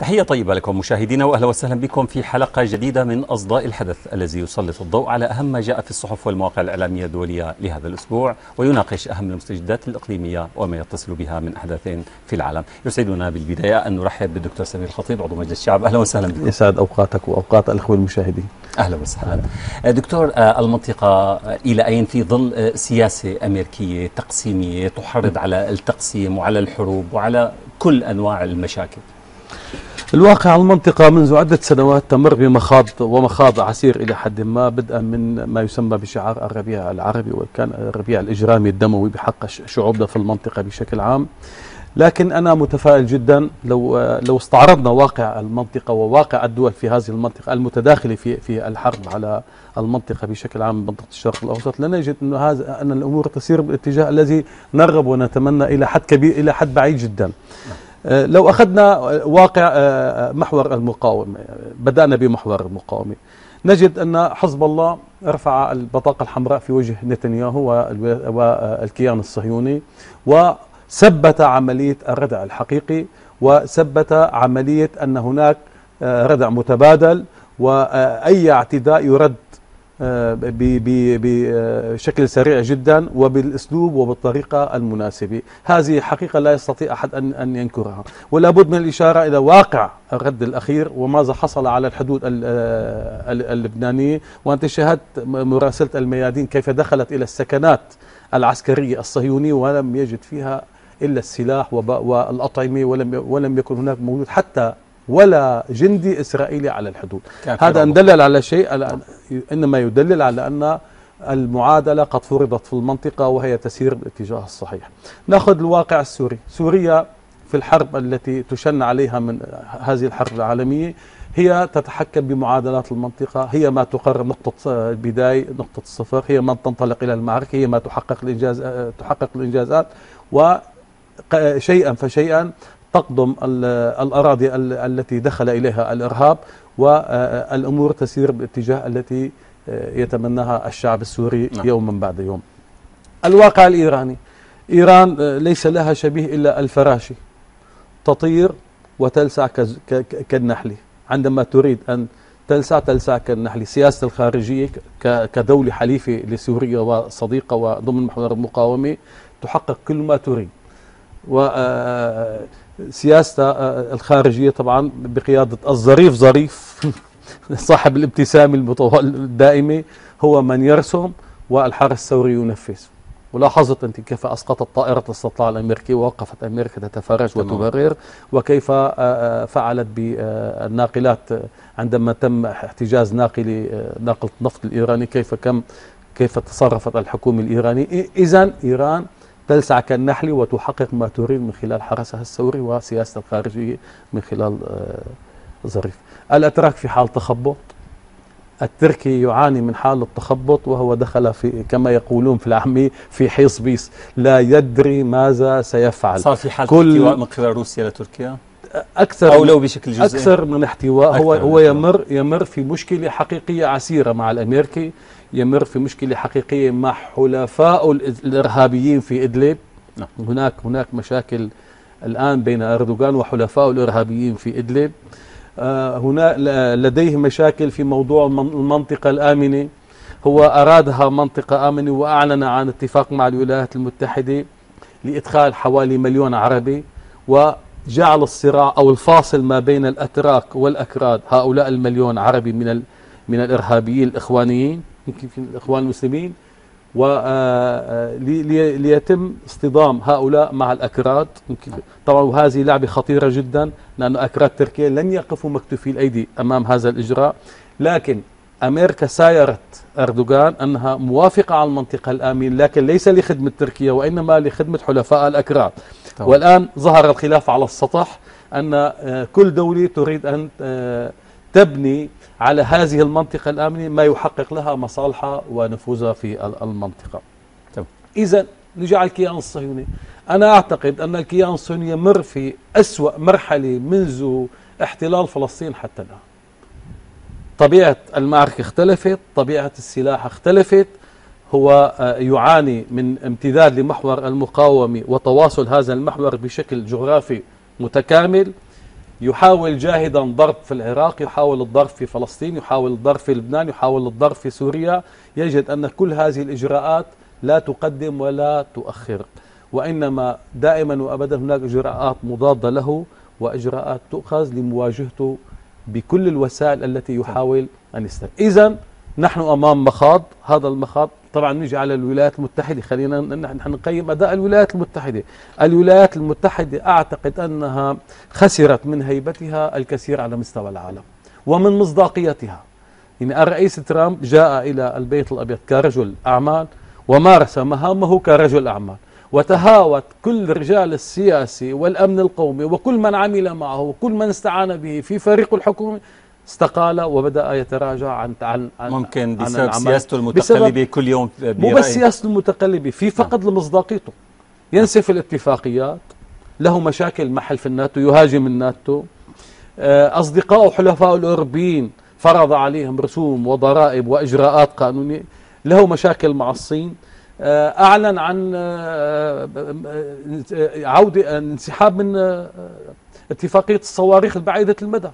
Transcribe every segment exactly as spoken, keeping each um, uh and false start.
تحية طيبة لكم مشاهدينا، وأهلا وسهلا بكم في حلقة جديدة من أصداء الحدث الذي يسلط الضوء على أهم ما جاء في الصحف والمواقع الإعلامية الدولية لهذا الأسبوع، ويناقش أهم المستجدات الإقليمية وما يتصل بها من أحداث في العالم. يسعدنا بالبداية أن نرحب بالدكتور سمير الخطيب عضو مجلس الشعب. أهلا وسهلا بكم. يسعد أوقاتك وأوقات الأخوة المشاهدين. أهلا وسهلا. دكتور، المنطقة إلى أين في ظل سياسة أمريكية تقسيمية تحرض على التقسيم وعلى الحروب وعلى كل أنواع المشاكل؟ الواقع المنطقة منذ عدة سنوات تمر بمخاض ومخاض عسير إلى حد ما، بدءا من ما يسمى بشعار الربيع العربي، وكان الربيع الإجرامي الدموي بحق شعوبنا في المنطقة بشكل عام. لكن أنا متفائل جدا لو لو استعرضنا واقع المنطقة وواقع الدول في هذه المنطقة المتداخلة في في الحرب على المنطقة بشكل عام، منطقة الشرق الأوسط، لنجد أن هذا أن الأمور تسير بالاتجاه الذي نرغب ونتمنى إلى حد كبير، إلى حد بعيد جدا. لو أخذنا واقع محور المقاومة، بدأنا بمحور المقاومة، نجد أن حزب الله رفع البطاقة الحمراء في وجه نتنياهو والكيان الصهيوني، وثبت عملية الردع الحقيقي، وثبت عملية أن هناك ردع متبادل، وأي اعتداء يرد بشكل سريع جدا وبالاسلوب وبالطريقه المناسبه. هذه حقيقه لا يستطيع احد ان ان ينكرها، ولا بد من الاشاره الى واقع الرد الاخير وماذا حصل على الحدود اللبنانيه. وانت شاهدت مراسله الميادين كيف دخلت الى السكنات العسكريه الصهيونيه ولم يجد فيها الا السلاح والاطعمه، ولم ولم يكن هناك موجود حتى ولا جندي إسرائيلي على الحدود. هذا ان دلل على شيء، إنما يدلل على أن المعادلة قد فرضت في المنطقة وهي تسير بالاتجاه الصحيح. نأخذ الواقع السوري. سوريا في الحرب التي تشن عليها من هذه الحرب العالمية هي تتحكم بمعادلات المنطقة، هي ما تقرر نقطة البداية، نقطة الصفر، هي ما تنطلق إلى المعركة، هي ما تحقق الإنجاز تحقق الإنجازات، وشيئا فشيئا تقدم الأراضي التي دخل إليها الإرهاب، والأمور تسير بالاتجاه التي يتمناها الشعب السوري يوما بعد يوم. الواقع الإيراني، إيران ليس لها شبيه إلا الفراشي، تطير وتلسع كالنحل. عندما تريد أن تلسع تلسع كالنحل. سياسة الخارجية كدولة حليفة لسوريا وصديقة وضمن محور المقاومة تحقق كل ما تريد، وسياسة الخارجية طبعا بقيادة الظريف ظريف صاحب الابتسامة الدائمة هو من يرسم والحرس الثوري ينفذ. ولاحظت أنت كيف أسقطت طائرة الاستطلاع الأمريكي ووقفت أمريكا تتفرج وتبرر، وكيف فعلت بالناقلات عندما تم احتجاز ناقل ناقلة النفط الإيراني، كيف كم كيف تصرفت الحكومة الإيرانية. إذن إيران تلسع كالنحل وتحقق ما تريد من خلال حرسها الثوري وسياسة الخارجية من خلال ظريف. الأتراك في حال تخبط، التركي يعاني من حال التخبط، وهو دخل في كما يقولون في العامية في حيص بيص، لا يدري ماذا سيفعل. صار في حال احتواء من قبل روسيا لتركيا أكثر أو لو بشكل جزئي، أكثر من احتواء. هو هو يمر يمر في مشكلة حقيقية عسيرة مع الأمريكي، يمر في مشكلة حقيقية مع حلفاء الإرهابيين في إدلب. هناك هناك مشاكل الآن بين أردوغان وحلفاء الإرهابيين في إدلب. آه هنا لديه مشاكل في موضوع المنطقة الآمنة، هو أرادها منطقة آمنة وأعلن عن اتفاق مع الولايات المتحدة لإدخال حوالي مليون عربي، وجعل الصراع أو الفاصل ما بين الأتراك والأكراد، هؤلاء المليون عربي من من الإرهابيين الإخوانيين يمكن في الإخوان المسلمين، وليتم اصطدام هؤلاء مع الأكراد. طبعا وهذه لعبة خطيرة جدا، لأن أكراد تركيا لن يقفوا مكتوفي الأيدي أمام هذا الإجراء. لكن أمريكا سايرت أردوغان أنها موافقة على المنطقة الآمنة، لكن ليس لخدمة تركيا وإنما لخدمة حلفاء الأكراد. طبعا. والآن ظهر الخلاف على السطح أن كل دولة تريد أن تبني على هذه المنطقة الآمنة ما يحقق لها مصالحها ونفوذها في المنطقة. إذا نجي الكيان الصهيوني. أنا أعتقد أن الكيان الصهيوني يمر في أسوأ مرحلة منذ احتلال فلسطين حتى الآن. طبيعة المعركة اختلفت، طبيعة السلاح اختلفت، هو يعاني من امتداد لمحور المقاومة وتواصل هذا المحور بشكل جغرافي متكامل. يحاول جاهدا ضرب في العراق، يحاول الضرب في فلسطين، يحاول الضرب في لبنان، يحاول الضرب في سوريا، يجد أن كل هذه الإجراءات لا تقدم ولا تؤخر، وإنما دائما وأبدا هناك إجراءات مضادة له وإجراءات تؤخذ لمواجهته بكل الوسائل التي يحاول أن يستخدم. إذن نحن أمام مخاض، هذا المخاض طبعا نجي على الولايات المتحدة، خلينا نحن نقيم أداء الولايات المتحدة. الولايات المتحدة أعتقد أنها خسرت من هيبتها الكثير على مستوى العالم ومن مصداقيتها. يعني الرئيس ترامب جاء إلى البيت الأبيض كرجل أعمال ومارس مهامه كرجل أعمال، وتهاوت كل رجال السياسي والأمن القومي وكل من عمل معه وكل من استعان به في فريق الحكومي استقال وبدأ يتراجع عن عن ممكن بسبب سياسته المتقلبة كل يوم. مو بس سياسته المتقلبة، في فقد لمصداقيته، ينسف الاتفاقيات، له مشاكل مع حلف الناتو، يهاجم الناتو، أصدقائه وحلفائه الأوروبيين فرض عليهم رسوم وضرائب وإجراءات قانونية، له مشاكل مع الصين، أعلن عن عودة انسحاب من اتفاقية الصواريخ البعيدة المدى.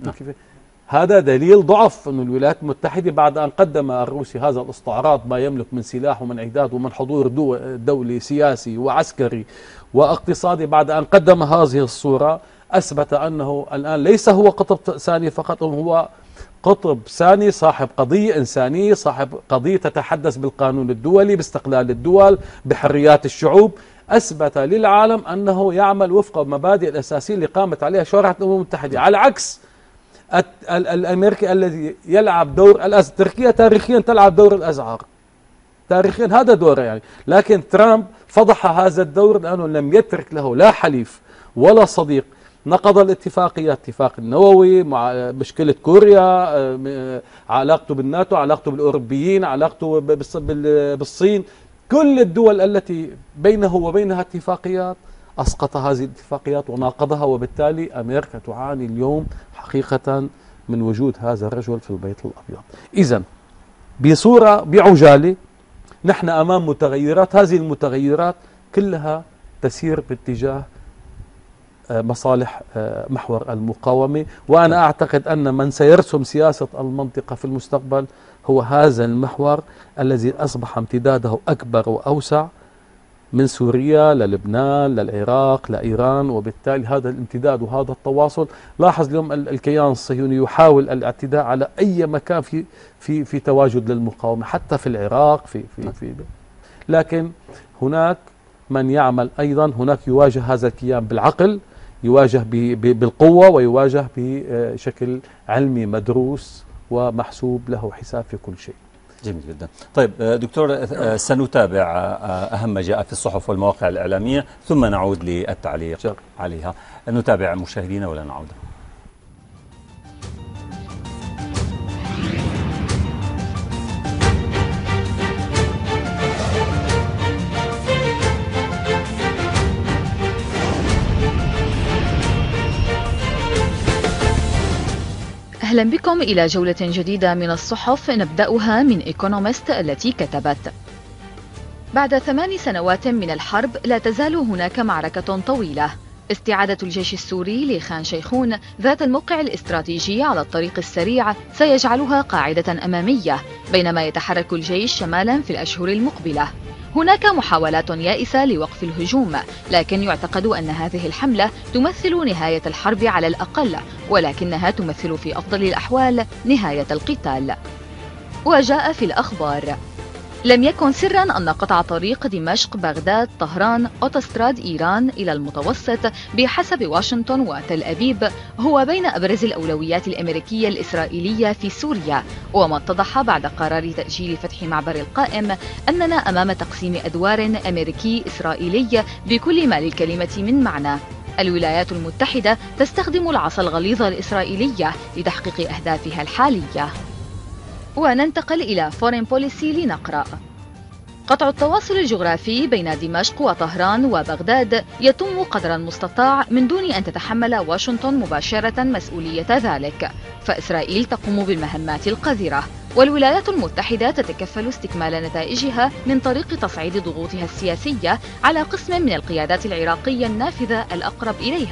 هذا دليل ضعف أن الولايات المتحدة بعد أن قدم الروسي هذا الاستعراض ما يملك من سلاح ومن إعداد ومن حضور دولي سياسي وعسكري واقتصادي، بعد أن قدم هذه الصورة أثبت أنه الآن ليس هو قطب ثاني فقط، هو قطب ثاني صاحب قضية إنسانية، صاحب قضية تتحدث بالقانون الدولي، باستقلال الدول، بحريات الشعوب. أثبت للعالم أنه يعمل وفق المبادئ الأساسية اللي قامت عليها شورى الأمم المتحدة، على عكس الأمريكي الذي يلعب دور الأزعار. تركيا تاريخيا تلعب دور الأزعار، تاريخيا هذا دوره يعني، لكن ترامب فضح هذا الدور لأنه لم يترك له لا حليف ولا صديق. نقض الاتفاقية، اتفاق النووي، مع مشكلة كوريا، علاقته بالناتو، علاقته بالأوروبيين، علاقته بالصين، كل الدول التي بينه وبينها اتفاقيات أسقط هذه الاتفاقيات وناقضها، وبالتالي أمريكا تعاني اليوم حقيقة من وجود هذا الرجل في البيت الأبيض. إذن بصورة بعجالة نحن أمام متغيرات، هذه المتغيرات كلها تسير باتجاه مصالح محور المقاومة، وأنا أعتقد أن من سيرسم سياسة المنطقة في المستقبل هو هذا المحور الذي أصبح امتداده أكبر وأوسع من سوريا للبنان للعراق لإيران، وبالتالي هذا الامتداد وهذا التواصل. لاحظ اليوم الكيان الصهيوني يحاول الاعتداء على أي مكان في في في تواجد للمقاومة، حتى في العراق في في في لكن هناك من يعمل أيضا، هناك يواجه هذا الكيان بالعقل، يواجه بالقوة، ويواجه بشكل علمي مدروس ومحسوب له حساب في كل شيء. جميل جدا. طيب دكتور، سنتابع أهم ما جاء في الصحف والمواقع الإعلامية ثم نعود للتعليق شر. عليها. نتابع مشاهدينا ولا نعود؟ أهلا بكم إلى جولة جديدة من الصحف، نبدأها من إيكونومست التي كتبت: بعد ثمان سنوات من الحرب لا تزال هناك معركة طويلة. استعادة الجيش السوري لخان شيخون ذات الموقع الاستراتيجي على الطريق السريع سيجعلها قاعدة أمامية بينما يتحرك الجيش شمالا في الأشهر المقبلة. هناك محاولات يائسة لوقف الهجوم، لكن يعتقد أن هذه الحملة تمثل نهاية الحرب على الأقل، ولكنها تمثل في أفضل الأحوال نهاية القتال. وجاء في الأخبار: لم يكن سرا أن قطع طريق دمشق بغداد طهران أوتوستراد إيران إلى المتوسط بحسب واشنطن وتل أبيب هو بين أبرز الأولويات الأمريكية الإسرائيلية في سوريا، وما اتضح بعد قرار تأجيل فتح معبر القائم أننا أمام تقسيم أدوار أمريكي إسرائيلي بكل ما للكلمة من معنى. الولايات المتحدة تستخدم العصا الغليظة الإسرائيلية لتحقيق أهدافها الحالية. وننتقل إلى فورين بوليسي لنقرأ: قطع التواصل الجغرافي بين دمشق وطهران وبغداد يتم قدر المستطاع من دون أن تتحمل واشنطن مباشرة مسؤولية ذلك، فإسرائيل تقوم بالمهمات القذرة، والولايات المتحدة تتكفل استكمال نتائجها من طريق تصعيد ضغوطها السياسية على قسم من القيادات العراقية النافذة الأقرب إليها،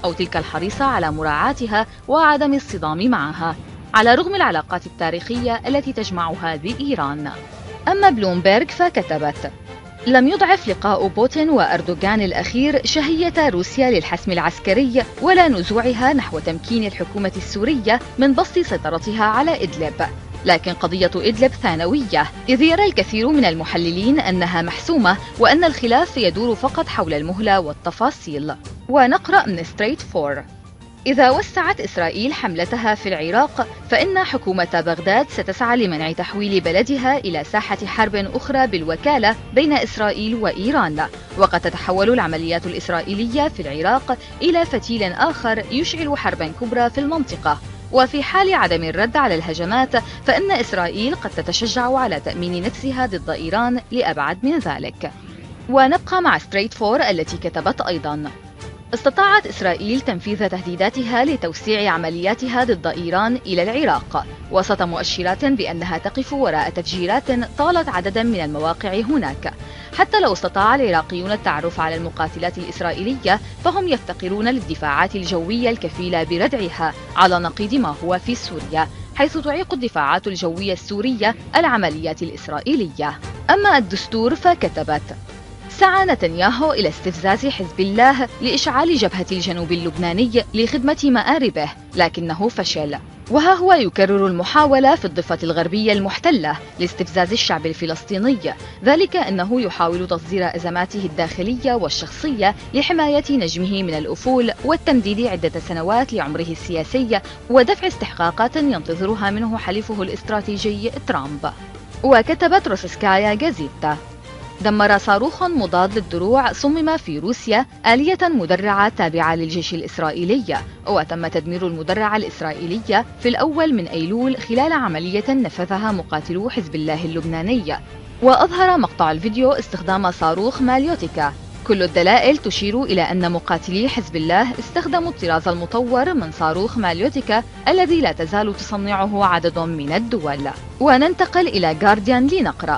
أو تلك الحريصة على مراعاتها وعدم الصدام معها، على رغم العلاقات التاريخية التي تجمعها بإيران. أما بلومبيرغ فكتبت: لم يضعف لقاء بوتين وأردوغان الأخير شهية روسيا للحسم العسكري ولا نزوعها نحو تمكين الحكومة السورية من بسط سيطرتها على إدلب، لكن قضية إدلب ثانوية، إذ يرى الكثير من المحللين أنها محسومة وأن الخلاف يدور فقط حول المهلة والتفاصيل. ونقرأ من ستريت فور: إذا وسعت إسرائيل حملتها في العراق فإن حكومة بغداد ستسعى لمنع تحويل بلدها إلى ساحة حرب أخرى بالوكالة بين إسرائيل وإيران، وقد تتحول العمليات الإسرائيلية في العراق إلى فتيل آخر يشعل حربا كبرى في المنطقة، وفي حال عدم الرد على الهجمات فإن إسرائيل قد تتشجع على تأمين نفسها ضد إيران لأبعد من ذلك. ونبقى مع ستريت فور التي كتبت أيضاً: استطاعت إسرائيل تنفيذ تهديداتها لتوسيع عملياتها ضد إيران إلى العراق وسط مؤشرات بأنها تقف وراء تفجيرات طالت عددا من المواقع هناك. حتى لو استطاع العراقيون التعرف على المقاتلات الإسرائيلية فهم يفتقرون للدفاعات الجوية الكفيلة بردعها، على نقيض ما هو في سوريا، حيث تعيق الدفاعات الجوية السورية العمليات الإسرائيلية. أما الدستور فكتبت: سعى نتنياهو إلى استفزاز حزب الله لإشعال جبهة الجنوب اللبناني لخدمة مآربه، لكنه فشل. وها هو يكرر المحاولة في الضفة الغربية المحتلة لاستفزاز الشعب الفلسطيني، ذلك أنه يحاول تصدير أزماته الداخلية والشخصية لحماية نجمه من الأفول والتمديد عدة سنوات لعمره السياسي ودفع استحقاقات ينتظرها منه حليفه الاستراتيجي ترامب. وكتبت روسسكايا جازيتا: دمر صاروخ مضاد للدروع صمم في روسيا آلية مدرعة تابعة للجيش الإسرائيلي، وتم تدمير المدرعة الإسرائيلية في الأول من أيلول خلال عملية نفذها مقاتلو حزب الله اللبناني. وأظهر مقطع الفيديو استخدام صاروخ ماليوتيكا. كل الدلائل تشير إلى أن مقاتلي حزب الله استخدموا الطراز المطور من صاروخ ماليوتيكا الذي لا تزال تصنعه عدد من الدول. وننتقل إلى جارديان لنقرأ: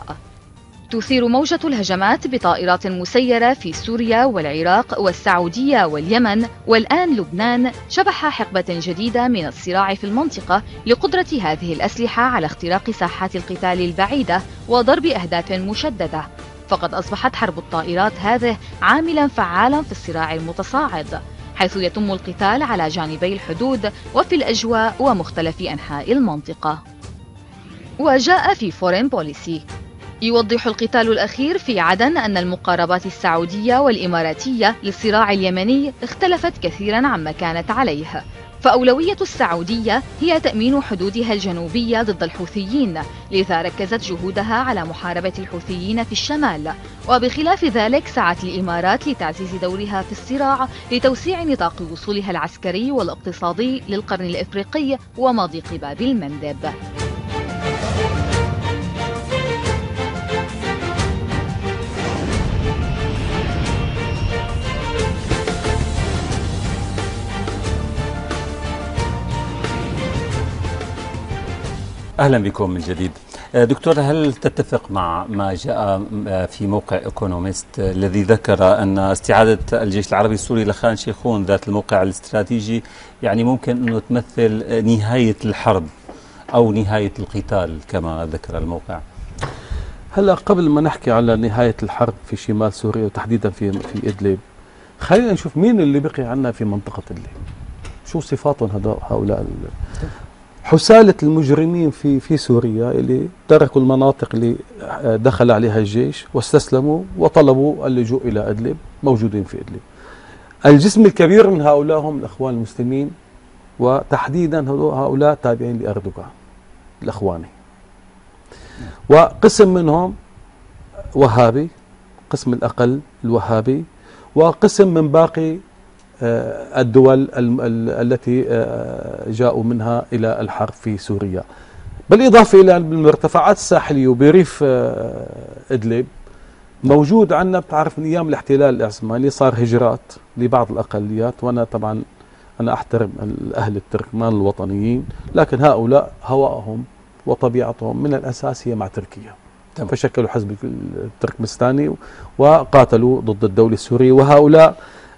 تثير موجة الهجمات بطائرات مسيرة في سوريا والعراق والسعودية واليمن والآن لبنان شبح حقبة جديدة من الصراع في المنطقة لقدرة هذه الأسلحة على اختراق ساحات القتال البعيدة وضرب أهداف مشددة، فقد أصبحت حرب الطائرات هذه عاملا فعالا في الصراع المتصاعد، حيث يتم القتال على جانبي الحدود وفي الأجواء ومختلف أنحاء المنطقة. وجاء في فورين بوليسي: يوضح القتال الأخير في عدن أن المقاربات السعودية والإماراتية للصراع اليمني اختلفت كثيرا عما كانت عليه، فأولوية السعودية هي تأمين حدودها الجنوبية ضد الحوثيين، لذا ركزت جهودها على محاربة الحوثيين في الشمال، وبخلاف ذلك سعت الإمارات لتعزيز دورها في الصراع لتوسيع نطاق وصولها العسكري والاقتصادي للقرن الإفريقي ومضيق باب المندب. أهلا بكم من جديد. دكتور، هل تتفق مع ما جاء في موقع إيكونومست الذي ذكر أن استعادة الجيش العربي السوري لخان شيخون ذات الموقع الاستراتيجي يعني ممكن أنه تمثل نهاية الحرب أو نهاية القتال كما ذكر الموقع؟ هلا قبل ما نحكي على نهاية الحرب في شمال سوريا وتحديدا في في إدلب، خلينا نشوف مين اللي بقي عنا في منطقة إدلب، شو صفاتهم هؤلاء حسالة المجرمين في في سوريا اللي تركوا المناطق اللي دخل عليها الجيش واستسلموا وطلبوا اللجوء إلى إدلب، موجودين في إدلب. الجسم الكبير من هؤلاء هم الإخوان المسلمين، وتحديدا هؤلاء تابعين لأردوغان الأخواني، وقسم منهم وهابي، قسم الأقل الوهابي، وقسم من باقي الدول التي جاءوا منها إلى الحرب في سوريا، بالإضافة إلى المرتفعات الساحلية وبريف إدلب موجود عندنا. بتعرف من أيام الاحتلال العثماني صار هجرات لبعض الأقليات، وأنا طبعا أنا أحترم الأهل التركمان الوطنيين، لكن هؤلاء هواءهم وطبيعتهم من الأساس هي مع تركيا، فشكلوا حزب التركمستاني وقاتلوا ضد الدولة السورية، وهؤلاء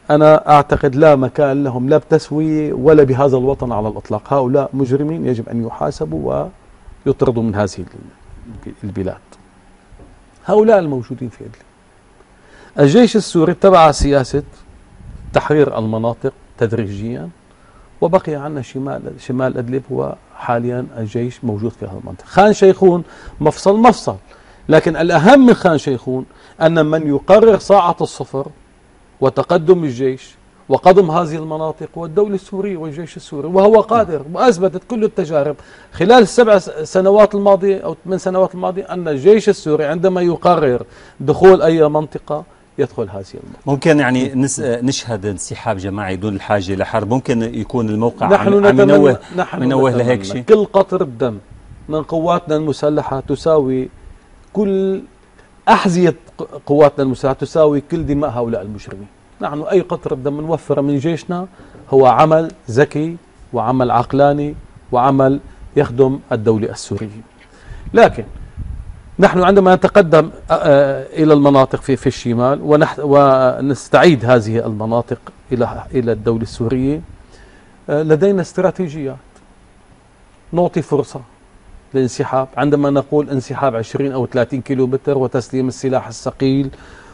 أنا أعتقد لا مكان لهم لا بتسوية ولا بهذا الوطن على الإطلاق. هؤلاء مجرمين يجب أن يحاسبوا ويطردوا من هذه البلاد. هؤلاء الموجودين في إدلب، الجيش السوري اتبع سياسة تحرير المناطق تدريجيا، وبقي عندنا شمال شمال إدلب هو حاليا الجيش موجود في هذه المنطقة. خان شيخون مفصل مفصل، لكن الأهم من خان شيخون أن من يقرر ساعة الصفر وتقدم الجيش وقدم هذه المناطق هو الدولة السورية والجيش السوري، وهو قادر، وأثبتت كل التجارب خلال السبع سنوات الماضية أو ثمان سنوات الماضية أن الجيش السوري عندما يقرر دخول أي منطقة يدخل هذه المنطقة. ممكن يعني نشهد انسحاب جماعي دون الحاجة لحرب، ممكن يكون الموقع نحن عم ينوه نحن منوه لهيك شيء. كل قطرة دم من قواتنا المسلحة تساوي كل أحذية قواتنا المسلحة تساوي كل دماء هؤلاء المجرمين. نحن أي قطرة دم نوفر من جيشنا هو عمل ذكي وعمل عقلاني وعمل يخدم الدولة السورية. لكن نحن عندما نتقدم إلى المناطق في في الشمال ونستعيد هذه المناطق إلى إلى الدولة السورية، لدينا استراتيجيات نعطي فرصة للانسحاب. عندما نقول انسحاب عشرين أو ثلاثين كيلومتر وتسليم السلاح الثقيل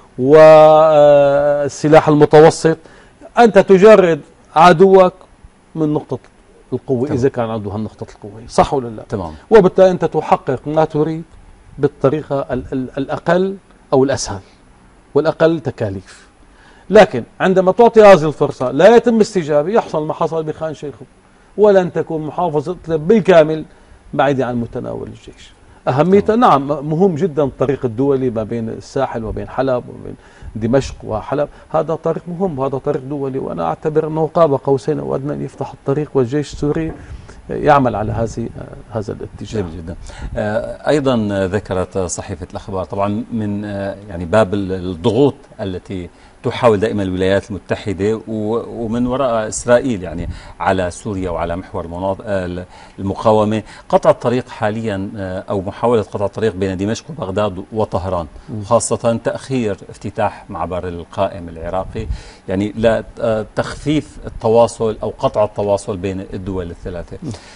والسلاح المتوسط، أنت تجرد عدوك من نقطة القوة. تمام. إذا كان عنده هالنقطة القوة، صح ولا لا؟ تمام. وبالتالي أنت تحقق ما تريد بالطريقة ال ال الأقل أو الأسهل والأقل تكاليف. لكن عندما تعطي هذه الفرصة لا يتم استجابة، يحصل ما حصل بخان شيخون، ولن تكون محافظة إدلب بالكامل بعيدة عن متناول الجيش. أهميتها نعم مهم جدا الطريق الدولي ما بين الساحل وبين حلب وبين دمشق وحلب، هذا طريق مهم وهذا طريق دولي، وأنا أعتبر أنه قاب قوسين أو أدنى أن يفتح الطريق والجيش السوري يعمل على هذه هذا الاتجاه. جميل جدا. أيضا ذكرت صحيفة الأخبار طبعا من يعني باب الضغوط التي تحاول دائما الولايات المتحدة ومن وراء إسرائيل يعني على سوريا وعلى محور المقاومة، قطع الطريق حاليا أو محاولة قطع الطريق بين دمشق وبغداد وطهران، خاصة تأخير افتتاح معبر القائم العراقي، يعني لا تخفيف التواصل أو قطع التواصل بين الدول الثلاثة.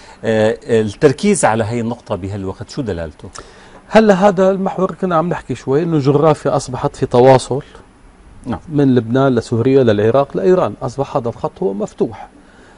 التركيز على هي النقطة بهالوقت شو دلالته؟ هلا هذا المحور كنا عم نحكي شوي انه الجغرافيا اصبحت في تواصل. نعم. من لبنان لسوريا للعراق لإيران، أصبح هذا الخط هو مفتوح.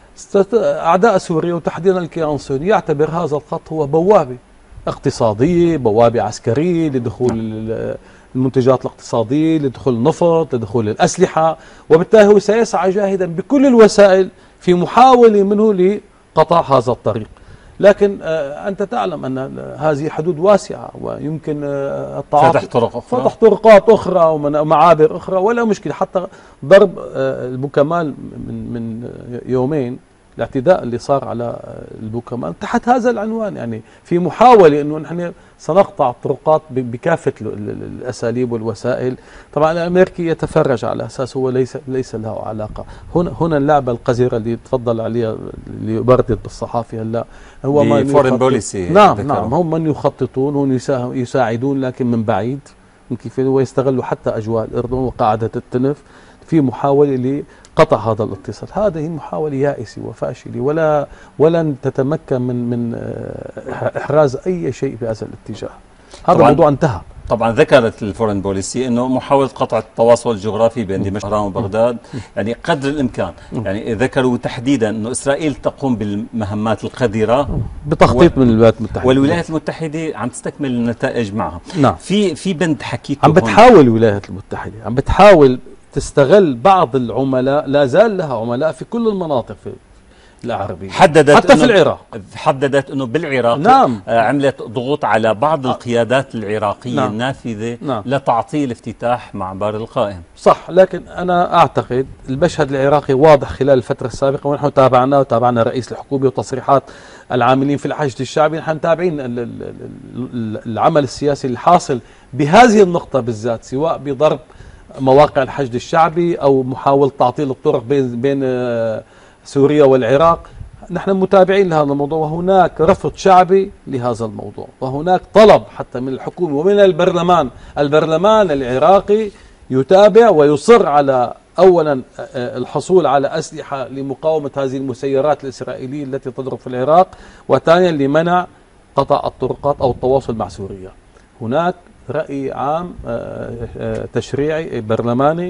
أعداء سوريا وتحديدا الكيان الصهيوني يعتبر هذا الخط هو بوابة اقتصادية، بوابة عسكرية لدخول المنتجات الاقتصادية، لدخول النفط، لدخول الأسلحة، وبالتالي هو سيسعى جاهدا بكل الوسائل في محاولة منه لقطع هذا الطريق. لكن آه أنت تعلم أن هذه حدود واسعة ويمكن آه التعاطي، فتح طرق أخرى، فتح طرقات أخرى ومعابر أخرى ولا مشكلة. حتى ضرب آه البوكمال من من يومين، الاعتداء اللي صار على البوكمال تحت هذا العنوان، يعني في محاولة أنه نحن سنقطع الطرقات بكافة الأساليب والوسائل. طبعا الأمريكي يتفرج على أساس هو ليس ليس له علاقة. هنا هنا اللعبة القذرة اللي تفضل عليها اللي بردت بالصحافي هلا هو ما فورين بوليسي. نعم نعم هم من يخططون، هم يساعدون لكن من بعيد، كيف هو يستغلوا حتى أجواء الأردن وقاعدة التنف في محاولة لقطع هذا الاتصال. هذه محاولة يائسة وفاشلة ولا ولن تتمكن من من إحراز أي شيء في هذا الاتجاه. هذا الموضوع انتهى. طبعا ذكرت الفورين بوليسي انه محاولة قطع التواصل الجغرافي بين دمشق وبغداد يعني قدر الامكان، يعني ذكروا تحديدا انه اسرائيل تقوم بالمهمات القذرة بتخطيط و... من الولايات المتحدة، والولايات المتحدة عم تستكمل النتائج معها. نعم. في في بند حكيته عم بتحاول الولايات المتحدة عم بتحاول تستغل بعض العملاء، لا زال لها عملاء في كل المناطق في العربية، حددت حتى في العراق. حددت انه بالعراق نعم. عملت ضغوط على بعض القيادات العراقية نعم. النافذة نعم. لتعطيل افتتاح معبر القائم. صح، لكن انا اعتقد المشهد العراقي واضح خلال الفترة السابقة، ونحن تابعناه وتابعنا رئيس الحكومة وتصريحات العاملين في الحشد الشعبي. نحن متابعين العمل السياسي الحاصل بهذه النقطة بالذات، سواء بضرب مواقع الحشد الشعبي او محاولة تعطيل الطرق بين بين سوريا والعراق. نحن متابعين لهذا الموضوع، وهناك رفض شعبي لهذا الموضوع، وهناك طلب حتى من الحكومة ومن البرلمان. البرلمان العراقي يتابع ويصر على أولا الحصول على أسلحة لمقاومة هذه المسيرات الإسرائيلية التي تضرب في العراق، وثانيا لمنع قطع الطرقات أو التواصل مع سوريا. هناك رأي عام تشريعي برلماني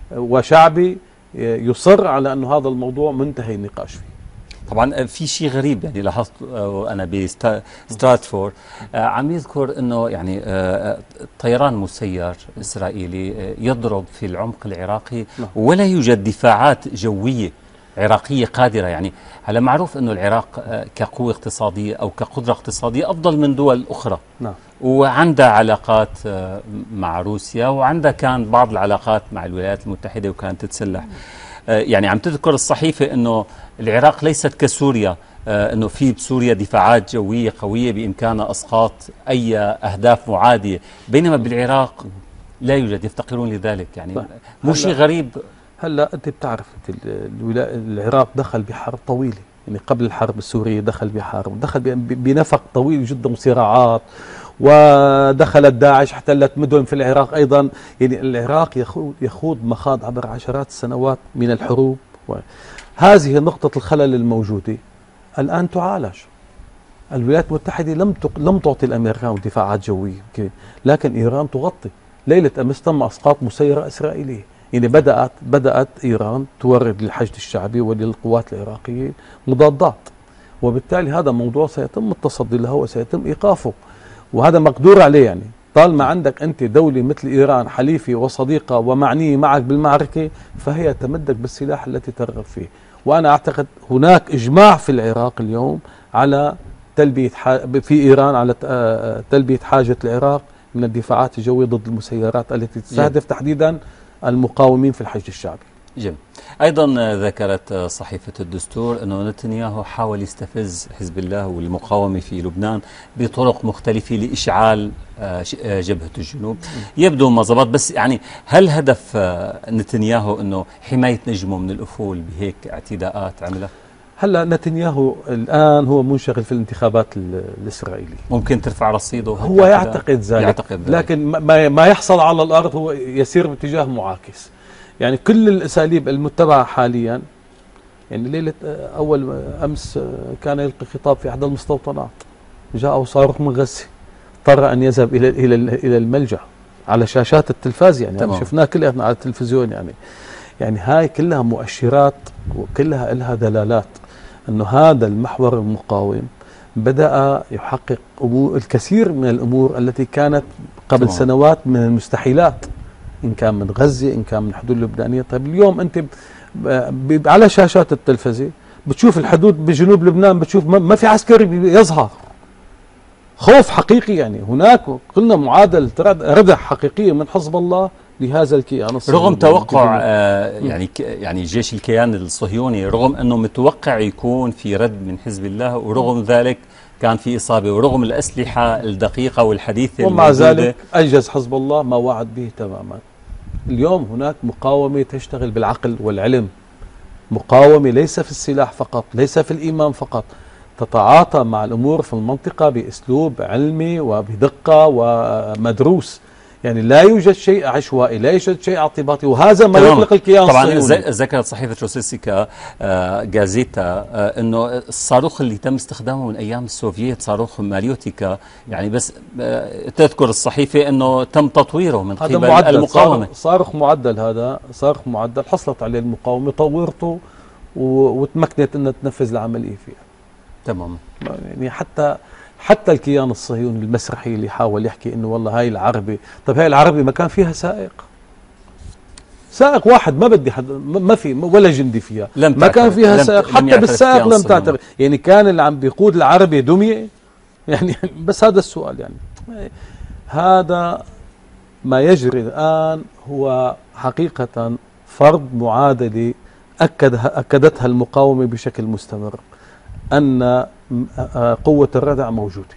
وشعبي يصر على أن هذا الموضوع منتهي النقاش فيه. طبعا في شيء غريب يعني لاحظت انا بستراتفورد عم يذكر انه يعني طيران مسير اسرائيلي يضرب في العمق العراقي ولا يوجد دفاعات جويه عراقيه قادره. يعني هلا معروف انه العراق كقوه اقتصاديه او كقدره اقتصاديه افضل من دول اخرى، نعم، وعندها علاقات مع روسيا، وعندها كان بعض العلاقات مع الولايات المتحده وكانت تتسلح. يعني عم تذكر الصحيفة أنه العراق ليست كسوريا، أنه في بسوريا دفاعات جوية قوية بإمكانها أسقاط أي أهداف معادية، بينما بالعراق لا يوجد، يفتقرون لذلك. يعني مو شيء غريب. هلا أنت بتعرف العراق دخل بحرب طويلة، يعني قبل الحرب السورية دخل بحرب، دخل بنفق طويل جدا وصراعات، ودخلت داعش احتلت مدن في العراق أيضا. يعني العراق يخوض, يخوض مخاض عبر عشرات السنوات من الحروب. هذه نقطة الخلل الموجودة الآن تعالج. الولايات المتحدة لم لم تعطي الأمريكان دفاعات جوية، لكن إيران تغطي. ليلة أمس تم إسقاط مسيرة إسرائيلية. يعني بدأت بدأت إيران تورد للحشد الشعبي وللقوات العراقية مضادات، وبالتالي هذا موضوع سيتم التصدي له وسيتم إيقافه، وهذا مقدور عليه. يعني طالما عندك أنت دولة مثل إيران حليفة وصديقة ومعنية معك بالمعركة، فهي تمدك بالسلاح التي ترغب فيه. وأنا أعتقد هناك إجماع في العراق اليوم على تلبية في إيران على تلبية حاجة العراق من الدفاعات الجوية ضد المسيرات التي تستهدف تحديدا المقاومين في الحشد الشعبي. جميل. أيضا ذكرت صحيفة الدستور أنه نتنياهو حاول يستفز حزب الله والمقاومة في لبنان بطرق مختلفة لإشعال جبهة الجنوب. يبدو ما زبط، بس يعني هل هدف نتنياهو أنه حماية نجمه من الأفول بهيك اعتداءات عملها؟ هلا نتنياهو الآن هو منشغل في الانتخابات الإسرائيلية، ممكن ترفع رصيده، هو يعتقد ذلك. يعتقد ذلك، لكن ما يحصل على الأرض هو يسير باتجاه معاكس. يعني كل الأساليب المتبعة حاليا، يعني ليلة أول أمس كان يلقي خطاب في أحد المستوطنات، جاءه صاروخ من غزة، اضطر أن يذهب إلى إلى إلى الملجأ على شاشات التلفاز. يعني, يعني شفناه كلها على التلفزيون. يعني يعني هاي كلها مؤشرات وكلها لها دلالات أنه هذا المحور المقاوم بدأ يحقق الكثير من الأمور التي كانت قبل طبعا. سنوات من المستحيلات، إن كان من غزة إن كان من الحدود اللبنانية. طيب اليوم أنت على شاشات التلفزة بتشوف الحدود بجنوب لبنان، بتشوف ما في عسكري يظهر، خوف حقيقي. يعني هناك قلنا معادلة ردع حقيقية من حزب الله لهذا الكيان رغم توقع آه يعني يعني جيش الكيان الصهيوني، رغم أنه متوقع يكون في رد من حزب الله، ورغم ذلك كان في إصابة، ورغم الأسلحة الدقيقة والحديثة، ومع ذلك أنجز حزب الله ما وعد به تماما. اليوم هناك مقاومة تشتغل بالعقل والعلم، مقاومة ليس في السلاح فقط، ليس في الإيمان فقط، تتعاطى مع الأمور في المنطقة بأسلوب علمي وبدقة ومدروس. يعني لا يوجد شيء عشوائي، لا يوجد شيء اعتباطي، وهذا ما يطلق الكيان الصهيوني. طبعا ذكرت صحيفة روسيسيكا جازيتا انه الصاروخ اللي تم استخدامه من ايام السوفييت، صاروخ ماريوتيكا، يعني بس تذكر الصحيفة انه تم تطويره من قبل المقاومة. صاروخ معدل، هذا صاروخ معدل حصلت عليه المقاومة، طورته وتمكنت انها تنفذ العملية فيها. تمام. يعني حتى حتى الكيان الصهيوني المسرحي اللي حاول يحكي انه والله هاي العربي، طيب هاي العربي ما كان فيها سائق، سائق واحد، ما بدي حد، ما في ولا جندي فيها، ما كان فيها سائق، حتى بالسائق لم تعترف. يعني كان اللي عم بيقود العربي دمية. يعني بس هذا السؤال، يعني هذا ما يجري الآن هو حقيقة فرض معادلة أكدها أكدتها المقاومة بشكل مستمر، أن قوة الردع موجودة،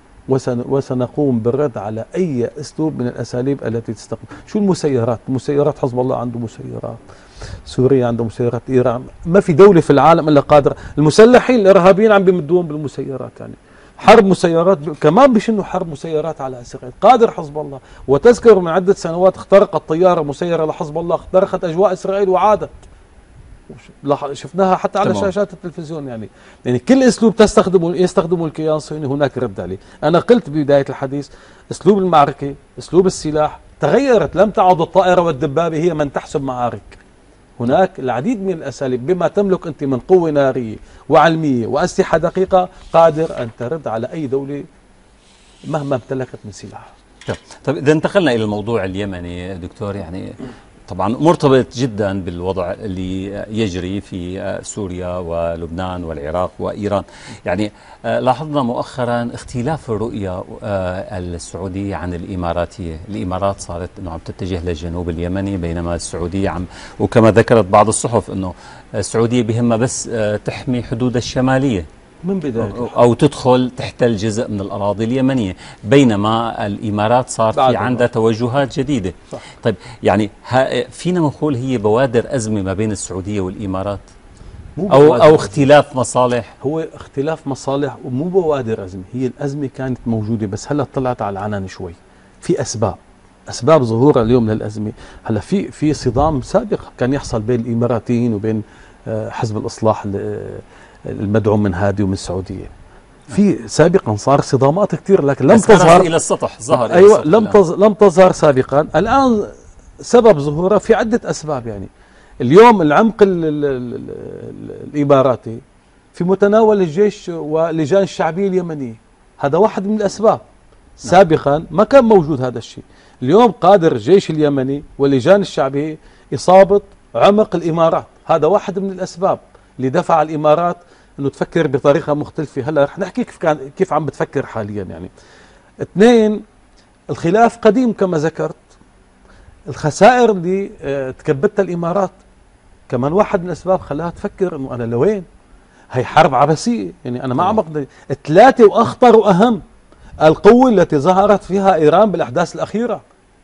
وسنقوم بالرد على أي أسلوب من الأساليب التي تستخدم. شو المسيرات؟ مسيرات حزب الله عنده مسيرات، سوريا عنده مسيرات، إيران، ما في دولة في العالم إلا قادرة. المسلحين الإرهابيين عم بيمدوهم بالمسيرات. يعني حرب مسيرات كمان بشنوا حرب مسيرات على إسرائيل. قادر حزب الله، وتذكر من عدة سنوات اخترقت طيارة مسيرة لحزب الله، اخترقت أجواء إسرائيل وعادت، شفناها حتى على تمام. شاشات التلفزيون. يعني يعني كل اسلوب تستخدمه يستخدمه الكيان الصهيوني هناك رد عليه. انا قلت ببدايه الحديث اسلوب المعركه، اسلوب السلاح تغيرت، لم تعد الطائره والدبابه هي من تحسم معارك. هناك العديد من الاساليب بما تملك انت من قوه ناريه وعلميه واسلحه دقيقه قادر ان ترد على اي دوله مهما امتلكت من سلاح. طيب اذا انتقلنا الى الموضوع اليمني دكتور، يعني طبعا مرتبط جدا بالوضع اللي يجري في سوريا ولبنان والعراق وإيران. يعني لاحظنا مؤخرا اختلاف الرؤية السعودية عن الإماراتية. الإمارات صارت أنه عم تتجه للجنوب اليمني، بينما السعودية عم، وكما ذكرت بعض الصحف أنه السعودية بهمها بس تحمي حدود الشمالية من بداية أو تدخل تحتل جزء من الأراضي اليمنية، بينما الإمارات صار في عندها توجهات جديدة. صح. طيب يعني فينا نقول هي بوادر أزمة ما بين السعودية والإمارات أو أو اختلاف مصالح؟ هو اختلاف مصالح ومو بوادر أزمة، هي الأزمة كانت موجودة بس هلا طلعت على العنان شوي. في أسباب أسباب ظهورها اليوم للأزمة. هلا في في صدام سابق كان يحصل بين الإماراتيين وبين حزب الإصلاح المدعوم من هادي ومن السعودية. في سابقا صار صدامات كثير لكن لم تظهر إلى السطح. ظهر أيوة لم تظ... لم تظهر سابقا. الآن سبب ظهورها في عدة أسباب. يعني اليوم العمق ال ال ال ال الإماراتي في متناول الجيش واللجان الشعبية اليمنية، هذا واحد من الأسباب. سابقا ما كان موجود هذا الشيء. اليوم قادر الجيش اليمني واللجان الشعبية إصابة عمق الإمارات، هذا واحد من الأسباب اللي دفع الإمارات أنه تفكر بطريقة مختلفة. هلا رح نحكي كيف كان كيف عم بتفكر حاليا. يعني اثنين، الخلاف قديم كما ذكرت، الخسائر اللي اه تكبدتها الإمارات كمان واحد من الأسباب خلاها تفكر أنه أنا لوين؟ هي حرب عبثية. يعني أنا ما عم أقدر. ثلاثة وأخطر وأهم، القوة التي ظهرت فيها إيران بالأحداث الأخيرة،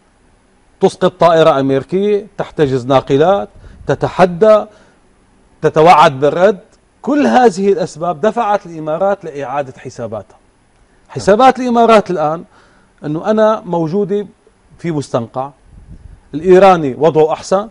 تسقط طائرة أمريكية، تحتجز ناقلات، تتحدى، تتوعد بالرد. كل هذه الأسباب دفعت الإمارات لإعادة حساباتها. حسابات الإمارات الآن أنه أنا موجودة في مستنقع، الإيراني وضعه أحسن،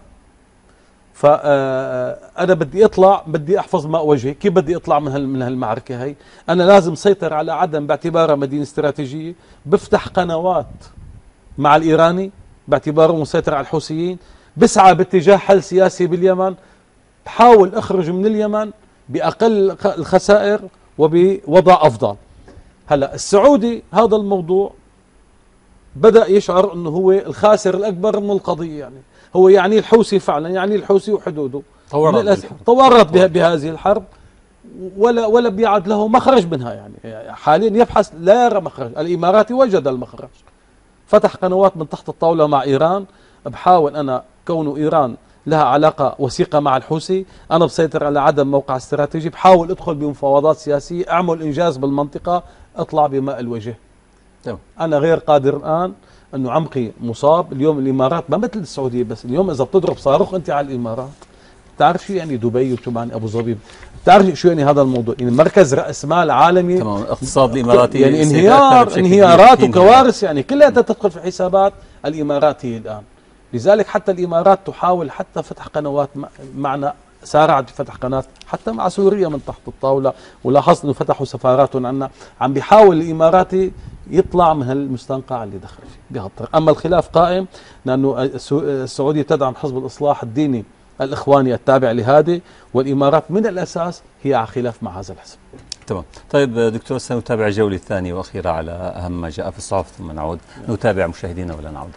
فأنا بدي أطلع، بدي أحفظ ماء وجهي. كيف بدي أطلع من من هالمعركة هي؟ أنا لازم سيطر على عدن باعتبارها مدينة استراتيجية، بفتح قنوات مع الإيراني باعتباره مسيطر على الحوثيين، بسعى باتجاه حل سياسي باليمن، بحاول أخرج من اليمن بأقل الخسائر وبوضع أفضل. هلا السعودي هذا الموضوع بدأ يشعر أنه هو الخاسر الأكبر من القضية. يعني هو يعني الحوثي فعلا، يعني الحوثي وحدوده تورط بهذه الحرب ولا ولا بيعد له مخرج منها. يعني حاليا يبحث لا يرى مخرج. الإماراتي وجد المخرج، فتح قنوات من تحت الطاولة مع إيران، بحاول أنا كونه إيران لها علاقة وثيقة مع الحوثي، أنا بسيطر على عدم موقع استراتيجي، بحاول أدخل بمفاوضات سياسية، أعمل إنجاز بالمنطقة، أطلع بماء الوجه. طيب. أنا غير قادر الآن أنه عمقي مصاب. اليوم الإمارات ما مثل السعودية، بس اليوم إذا بتضرب صاروخ أنت على الإمارات، بتعرف شو يعني دبي وشو يعني أبو ظبي، بتعرف شو يعني هذا الموضوع. يعني مركز رأس مال عالمي. تمام. الاقتصاد الإماراتي يعني انهيار انهيارات وكوارث، يعني كلها تدخل في حسابات الإمارات هي الآن. لذلك حتى الإمارات تحاول حتى فتح قنوات معنا، سارعت بفتح قناة حتى مع سوريا من تحت الطاولة، ولاحظت أنه فتحوا سفاراتهم عنا. عم بيحاول الإماراتي يطلع من هالمستنقع اللي دخل فيه بهالطريقة. أما الخلاف قائم لأنه السعودية تدعم حزب الإصلاح الديني الإخواني التابع لهادي، والإمارات من الأساس هي على خلاف مع هذا الحزب. تمام. طيب دكتور، سنتابع الجولة الثانية وأخيرة على أهم ما جاء في الصحف ثم نعود نتابع مشاهدينا ولا نعود.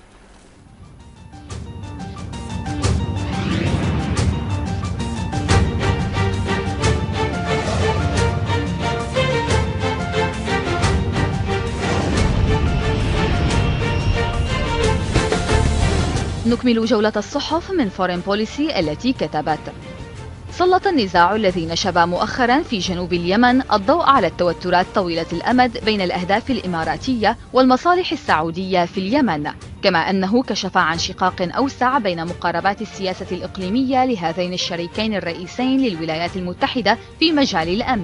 نكمل جولة الصحف من فورين بوليسي التي كتبت: سلط النزاع الذي نشب مؤخرا في جنوب اليمن الضوء على التوترات طويلة الأمد بين الأهداف الإماراتية والمصالح السعودية في اليمن، كما أنه كشف عن شقاق أوسع بين مقاربات السياسة الإقليمية لهذين الشريكين الرئيسين للولايات المتحدة في مجال الأمن.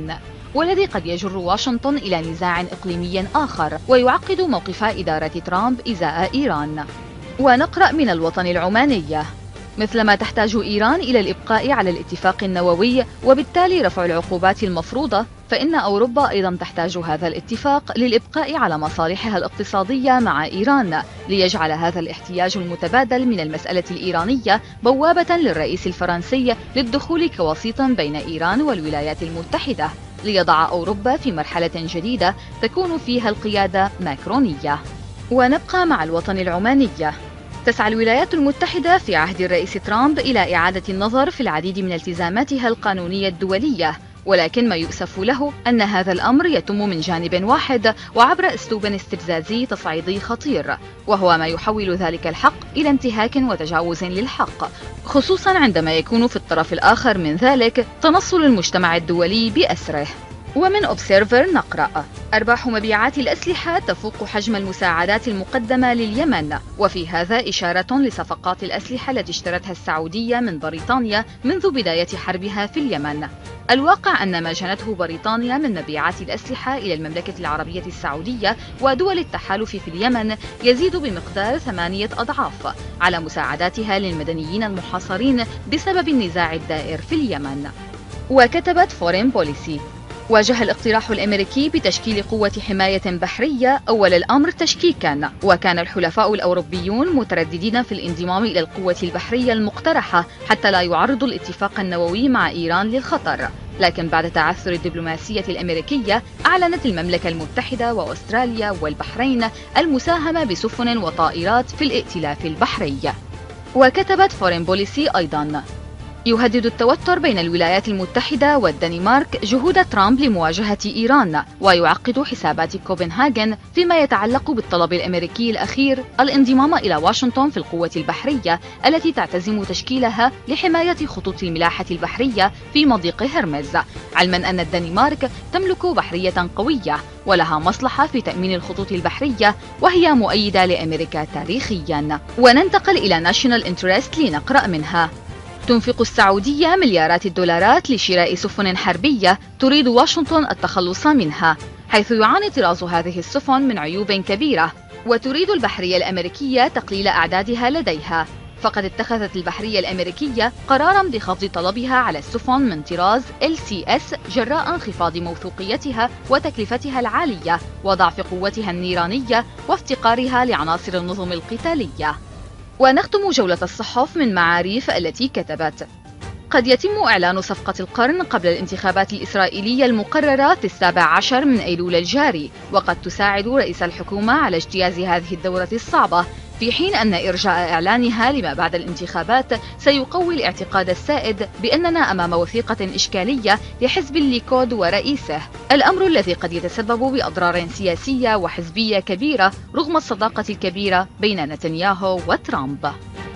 والذي قد يجر واشنطن إلى نزاع إقليمي آخر ويعقد موقف إدارة ترامب إزاء إيران. ونقرأ من الوطن العماني: مثلما تحتاج إيران إلى الإبقاء على الاتفاق النووي وبالتالي رفع العقوبات المفروضة، فإن أوروبا أيضا تحتاج هذا الاتفاق للإبقاء على مصالحها الاقتصادية مع إيران، ليجعل هذا الاحتياج المتبادل من المسألة الإيرانية بوابة للرئيس الفرنسي للدخول كوسيط بين إيران والولايات المتحدة، ليضع أوروبا في مرحلة جديدة تكون فيها القيادة ماكرونية. ونبقى مع الوطن العماني: تسعى الولايات المتحدة في عهد الرئيس ترامب إلى إعادة النظر في العديد من التزاماتها القانونية الدولية، ولكن ما يؤسف له أن هذا الأمر يتم من جانب واحد وعبر أسلوب استفزازي تصعيدي خطير، وهو ما يحول ذلك الحق إلى انتهاك وتجاوز للحق، خصوصا عندما يكون في الطرف الآخر من ذلك تنصل المجتمع الدولي بأسره. ومن أوبسيرفر نقرأ: أرباح مبيعات الأسلحة تفوق حجم المساعدات المقدمة لليمن، وفي هذا إشارة لصفقات الأسلحة التي اشترتها السعودية من بريطانيا منذ بداية حربها في اليمن. الواقع أن ما جنته بريطانيا من مبيعات الأسلحة إلى المملكة العربية السعودية ودول التحالف في اليمن يزيد بمقدار ثمانية أضعاف على مساعداتها للمدنيين المحاصرين بسبب النزاع الدائر في اليمن. وكتبت فورين بوليسي: واجه الاقتراح الأمريكي بتشكيل قوة حماية بحرية أول الأمر تشكيكا، وكان الحلفاء الأوروبيون مترددين في الانضمام إلى القوة البحرية المقترحة حتى لا يعرضوا الاتفاق النووي مع إيران للخطر، لكن بعد تعثر الدبلوماسية الأمريكية أعلنت المملكة المتحدة وأستراليا والبحرين المساهمة بسفن وطائرات في الائتلاف البحري. وكتبت فورين بوليسي أيضا: يهدد التوتر بين الولايات المتحدة والدنمارك جهود ترامب لمواجهة إيران، ويعقد حسابات كوبنهاغن فيما يتعلق بالطلب الأمريكي الأخير الانضمام إلى واشنطن في القوة البحرية التي تعتزم تشكيلها لحماية خطوط الملاحة البحرية في مضيق هرمز، علما أن الدنمارك تملك بحرية قوية ولها مصلحة في تأمين الخطوط البحرية وهي مؤيدة لأمريكا تاريخيا. وننتقل إلى ناشونال انترست لنقرأ منها: تنفق السعودية مليارات الدولارات لشراء سفن حربية تريد واشنطن التخلص منها، حيث يعاني طراز هذه السفن من عيوب كبيرة، وتريد البحرية الأمريكية تقليل أعدادها لديها، فقد اتخذت البحرية الأمريكية قراراً بخفض طلبها على السفن من طراز إل سي إس جراء انخفاض موثوقيتها وتكلفتها العالية وضعف قوتها النيرانية وافتقارها لعناصر النظم القتالية. ونختم جولة الصحف من معاريف التي كتبت: قد يتم إعلان صفقة القرن قبل الانتخابات الإسرائيلية المقررة في السابع عشر من أيلول الجاري، وقد تساعد رئيس الحكومة على اجتياز هذه الدورة الصعبة، في حين أن إرجاء إعلانها لما بعد الانتخابات سيقوي الاعتقاد السائد بأننا أمام وثيقة إشكالية لحزب الليكود ورئيسه، الأمر الذي قد يتسبب بأضرار سياسية وحزبية كبيرة رغم الصداقة الكبيرة بين نتنياهو وترامب.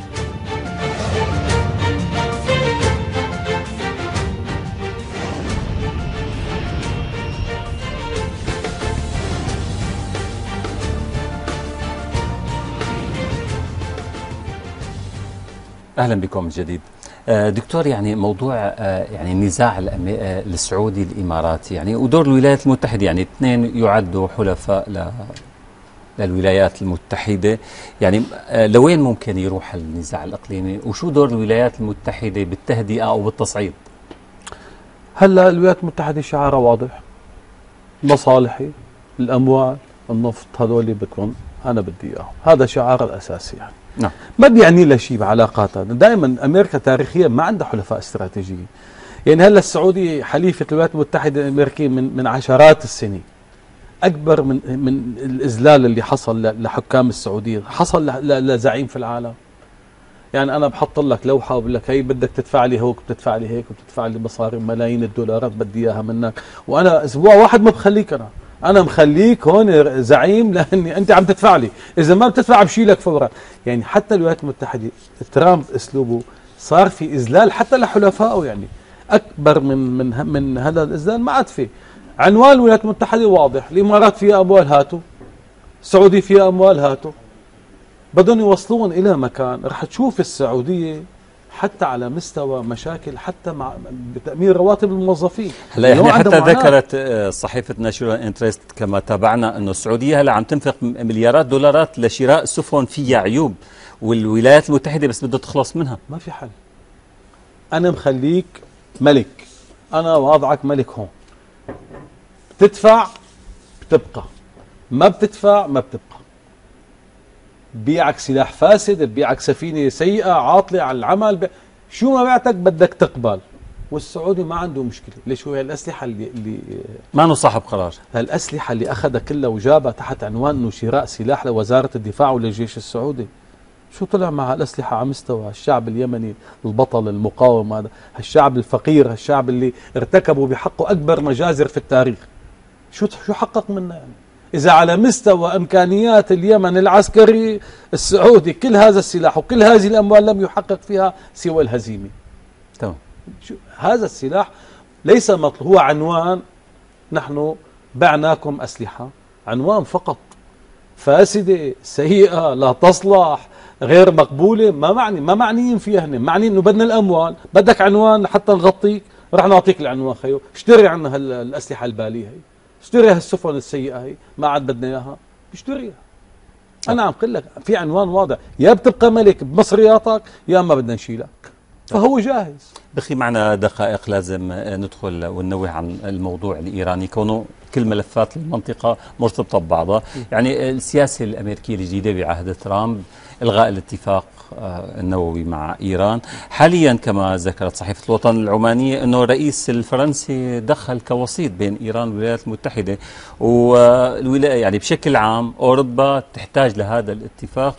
أهلا بكم من جديد. دكتور، يعني موضوع يعني النزاع السعودي الإماراتي يعني ودور الولايات المتحدة، يعني اثنين يعدوا حلفاء للولايات المتحدة، يعني لوين ممكن يروح النزاع الإقليمي وشو دور الولايات المتحدة بالتهدئة أو بالتصعيد؟ هلا الولايات المتحدة شعارها واضح: مصالحي، الأموال، النفط، هذول بدكم أنا بدي إياهم، هذا شعار الأساسي يعني. نعم. ما بيعني لها شيء بعلاقاتها، دائما امريكا تاريخيا ما عندها حلفاء استراتيجيين. يعني هلا السعوديه حليفه الولايات المتحده الامريكيه من من عشرات السنين. اكبر من من الاذلال اللي حصل لحكام السعوديه حصل لزعيم في العالم. يعني انا بحط لك لوحه وبقول لك هي بدك تدفع لي هوك، بتدفع لي هيك، وبتدفع لي مصاري ملايين الدولارات بدي اياها منك، وانا اسبوع واحد ما بخليك انا أنا مخليك هون زعيم لأني أنت عم تدفع لي، إذا ما بتدفع بشيلك فورا. يعني حتى الولايات المتحدة ترامب أسلوبه صار في إذلال حتى لحلفائه، يعني أكبر من من من هذا الإذلال ما عاد في. عنوان الولايات المتحدة واضح: الإمارات فيها أموال هاتوا، السعودية فيها أموال هاتوا. بدهم يوصلون إلى مكان رح تشوف السعودية حتى على مستوى مشاكل حتى مع بتأمين رواتب الموظفين. هلا احنا حتى ذكرت صحيفة ناشونال انترست كما تابعنا انه السعودية هلا عم تنفق مليارات دولارات لشراء سفن فيها عيوب، والولايات المتحدة بس بدها تخلص منها. ما في حل. انا مخليك ملك، انا واضعك ملك هون، بتدفع بتبقى، ما بتدفع ما بتبقى. بيعك سلاح فاسد، بيعك سفينة سيئة عاطلة على العمل، ب... شو ما بعتك بدك تقبل. والسعودي ما عنده مشكلة. ليش؟ هو الأسلحة اللي, اللي ما انه صاحب قرار. هالأسلحة اللي أخذها كلها وجابها تحت عنوان أنه شراء سلاح لوزارة الدفاع وللجيش السعودي. شو طلع مع هالأسلحة على مستوى الشعب اليمني البطل المقاوم هذا، هالشعب الفقير، هالشعب اللي ارتكبوا بحقه أكبر مجازر في التاريخ. شو شو حقق منه يعني؟ إذا على مستوى إمكانيات اليمن العسكري السعودي كل هذا السلاح وكل هذه الأموال لم يحقق فيها سوى الهزيمة. تمام. هذا السلاح ليس مطلوب، هو عنوان نحن بعناكم أسلحة، عنوان فقط، فاسدة سيئة لا تصلح غير مقبولة، ما معني ما معنيين فيها هن، معني إنه بدنا الأموال، بدك عنوان حتى نغطيك، رح نعطيك العنوان خيو، اشتري عنا هالأسلحة البالية هي، اشتري هالسفن السيئة هي، ما عاد بدنا إياها، اشتريها. أنا عم قل لك في عنوان واضح، يا بتبقى ملك بمصرياتك يا ما بدنا نشيلك، فهو جاهز. بخي معنا دقائق لازم ندخل وننوه عن الموضوع الإيراني كونه كل ملفات المنطقة مرتبطة ببعضها. يعني السياسة الأمريكية الجديدة بعهد ترامب إلغاء الاتفاق النووي مع إيران، حاليا كما ذكرت صحيفة الوطن العمانية أنه الرئيس الفرنسي دخل كوسيط بين إيران والولايات المتحدة، والولاية يعني بشكل عام أوروبا تحتاج لهذا الاتفاق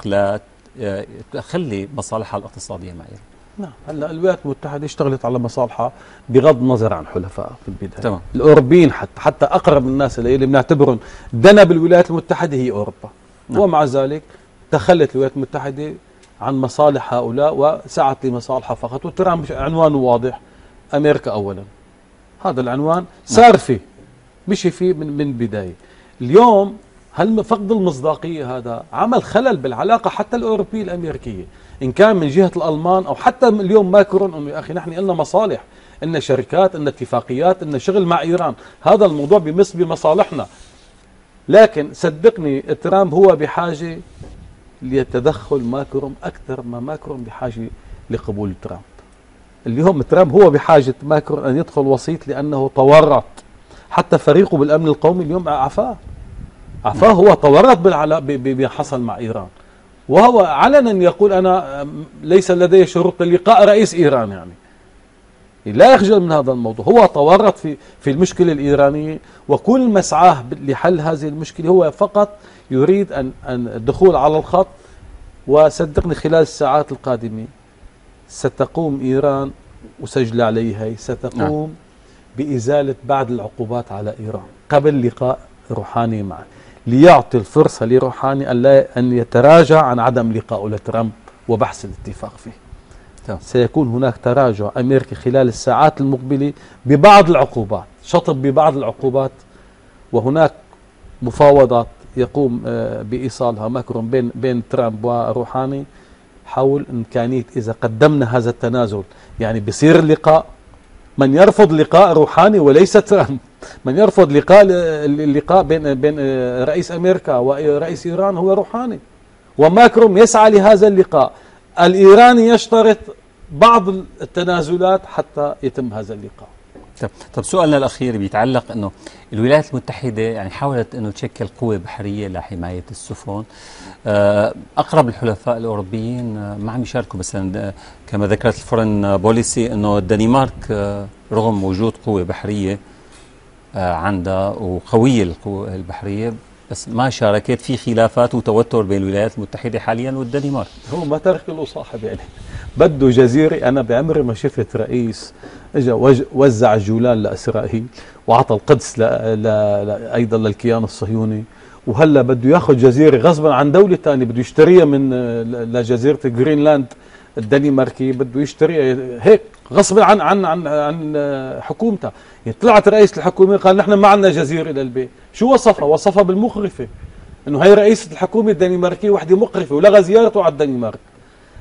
لتخلي مصالحها الاقتصادية مع إيران. نعم، هلا الولايات المتحدة اشتغلت على مصالحها بغض النظر عن حلفائها في البداية. تمام. الأوروبيين حتى حتى أقرب الناس اللي بنعتبرهم دنا بالولايات المتحدة هي أوروبا. نعم. ومع ذلك تخلت الولايات المتحدة عن مصالح هؤلاء وسعت لمصالحها فقط، وترامب عنوانه واضح، أمريكا أولا. هذا العنوان صار فيه، مشي فيه من من البداية. اليوم هل فقد المصداقية هذا عمل خلل بالعلاقة حتى الأوروبية الأمريكية، إن كان من جهة الألمان أو حتى اليوم ماكرون، أنه يا أخي نحن لنا مصالح، لنا شركات، لنا اتفاقيات، لنا شغل مع إيران، هذا الموضوع بمس بمصالحنا. لكن صدقني ترامب هو بحاجة ليتدخل ماكرون أكثر ما ماكرون بحاجة لقبول ترامب. اليوم ترامب هو بحاجة ماكرون أن يدخل وسيط لأنه تورط، حتى فريقه بالأمن القومي اليوم عفاه عفاه هو تورط بالعلاقة بما حصل مع إيران، وهو علنا يقول أنا ليس لدي شروط للقاء رئيس إيران، يعني لا يخجل من هذا الموضوع. هو تورط في في المشكلة الإيرانية، وكل مسعاه لحل هذه المشكلة هو فقط يريد أن أن الدخول على الخط. وصدقني خلال الساعات القادمة ستقوم إيران، وسجل عليها، ستقوم نعم. بإزالة بعض العقوبات على إيران قبل لقاء روحاني معه، ليعطي الفرصة لروحاني أن يتراجع عن عدم لقائه لترامب وبحث الاتفاق فيه. طبعا. سيكون هناك تراجع أمريكي خلال الساعات المقبلة ببعض العقوبات، شطب ببعض العقوبات، وهناك مفاوضات يقوم بإيصالها ماكرون بين بين ترامب وروحاني حول إمكانية إذا قدمنا هذا التنازل يعني بصير اللقاء. من يرفض لقاء روحاني وليس ترامب، من يرفض لقاء اللقاء بين بين رئيس أمريكا ورئيس إيران هو روحاني، وماكرون يسعى لهذا اللقاء. الإيراني يشترط بعض التنازلات حتى يتم هذا اللقاء. طب, طب سؤالنا الأخير بيتعلق أنه الولايات المتحدة يعني حاولت أنه تشكل قوة بحرية لحماية السفن. أقرب الحلفاء الأوروبيين ما عم يشاركوا، مثلا كما ذكرت الفورن بوليسي أنه الدنمارك رغم وجود قوة بحرية عندها وقوية القوة البحرية بس ما شاركت، في خلافات وتوتر بين الولايات المتحدة حاليا والدنمارك. هو ما ترك له صاحب، يعني بده جزيرة. أنا بعمري ما شفت رئيس اجى وزع الجولان لإسرائيل وعطى القدس ل... ل... أيضا للكيان الصهيوني، وهلا بده ياخذ جزيرة غصبا عن دولة ثانية، بده يشتريها من لجزيرة جرينلاند الدنماركي، بده يشتريها هيك غصبا عن عن عن عن حكومتها. يعني طلعت رئيس الحكومة قال نحن ما عندنا جزيرة للبيع. شو وصفها؟ وصفها بالمقرفة، انه هي رئيسة الحكومة الدنماركية وحدة مقرفة ولغى زيارته على الدنمارك.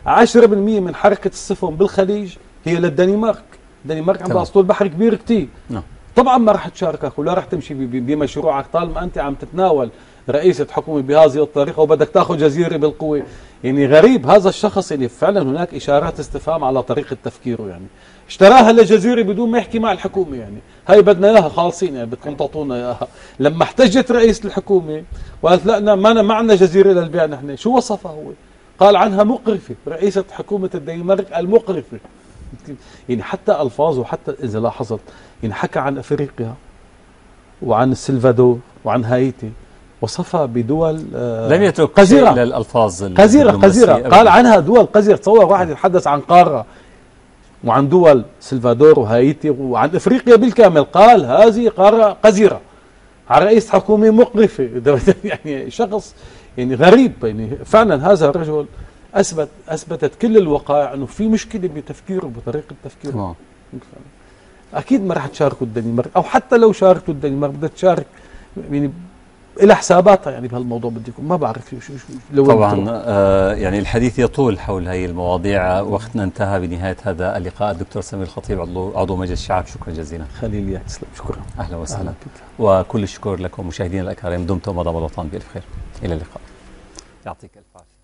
عشرة بالمئة من حركة السفن بالخليج هي للدنمارك. الدنمارك عندها اسطول بحر كبير كتير. نعم. طبعا ما راح تشاركك ولا راح تمشي بمشروعك طالما انت عم تتناول رئيسة حكومة بهذه الطريقة وبدك تاخذ جزيرة بالقوة. يعني غريب هذا الشخص اللي فعلا هناك اشارات استفهام على طريقة تفكيره. يعني اشتراها لجزيرة بدون ما يحكي مع الحكومة. يعني هاي بدنا اياها خالصين، يعني بدكم تعطونا اياها. لما احتجت رئيس الحكومة وقالت لا ما ما عندنا جزيرة للبيع نحن، شو وصفها هو؟ قال عنها مقرفة، رئيسة حكومة الدنمارك المقرفة. يعني حتى الفاظه، حتى اذا لاحظت يعني حكى عن افريقيا وعن السلفادور وعن هايتي، وصفها بدول آه لم يترك قذرة الى الالفاظ قذرة قذرة قال عنها دول قذرة. تصور واحد يتحدث عن قارة وعن دول سلفادور وهايتي وعن افريقيا بالكامل، قال هذه قارة قذرة، على رئيس حكومة مقرفة. يعني شخص يعني غريب. يعني فعلا هذا الرجل اثبت اثبتت كل الوقائع انه في مشكله بتفكيره بطريقه تفكيره. تمام. اكيد ما راح تشاركوا الدنمارك، او حتى لو شاركوا الدنمارك بدها تشارك يعني الى حساباتها يعني بهالموضوع. بدي يكون ما بعرف شو شو لو طبعا آه يعني الحديث يطول حول هذه المواضيع. وقتنا انتهى بنهايه هذا اللقاء. الدكتور سمير الخطيب عضو عضو مجلس الشعب، شكرا جزيلا. خليل تسلم، شكرا. اهلا وسهلا. أهلا وكل الشكر لكم مشاهدينا الاكارم. دمتم ودام الوطن بالف خير. الى اللقاء. يعطيك الف عافيه.